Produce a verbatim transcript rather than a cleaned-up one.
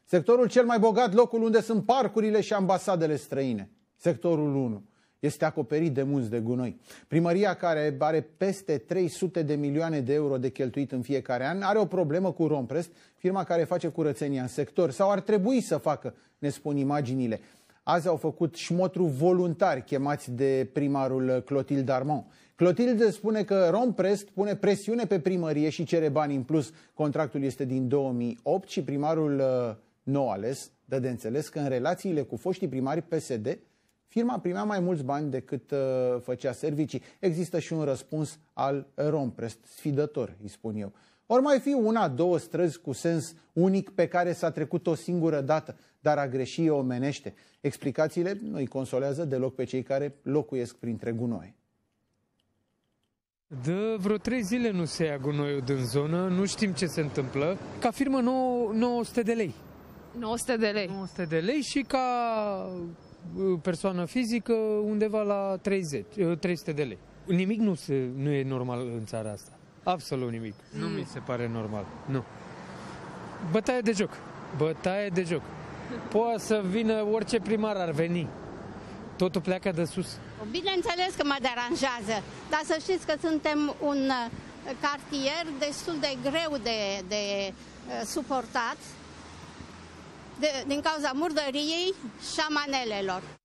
Sectorul cel mai bogat, locul unde sunt parcurile și ambasadele străine. Sectorul unu. Este acoperit de munți de gunoi. Primăria, care are peste trei sute de milioane de euro de cheltuit în fiecare an, are o problemă cu Romprest, firma care face curățenia în sector. Sau ar trebui să facă, ne spun imaginile. Azi au făcut șmotru voluntari chemați de primarul Clotilde Armand. Clotilde spune că Romprest pune presiune pe primărie și cere bani în plus. Contractul este din două mii opt și primarul nou ales dă de înțeles că în relațiile cu foștii primari P S D, firma primea mai mulți bani decât uh, făcea servicii. Există și un răspuns al Romprest, sfidător, îi spun eu. Ori mai fi una, două străzi cu sens unic pe care s-a trecut o singură dată, dar a greși e omenește. Explicațiile nu îi consolează deloc pe cei care locuiesc printre gunoi. De vreo trei zile nu se ia gunoiul din zonă, nu știm ce se întâmplă. Ca firmă nouă sute de lei. nouă sute de lei. nouă sute de lei și ca persoană fizică undeva la treizeci, trei sute de lei. Nimic nu, se, nu e normal în țara asta. Absolut nimic. Mm. Nu mi se pare normal. Nu. Bătaie de joc. Bătaie de joc. Poate să vină orice primar ar veni. Totul pleacă de sus. Bineînțeles că mă deranjează, dar să știți că suntem un cartier destul de greu de, de uh, suportat de, din cauza murdăriei și a manelelor.